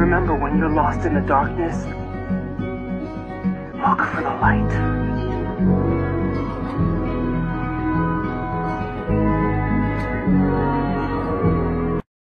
Remember, when you're lost in the darkness, look for the light.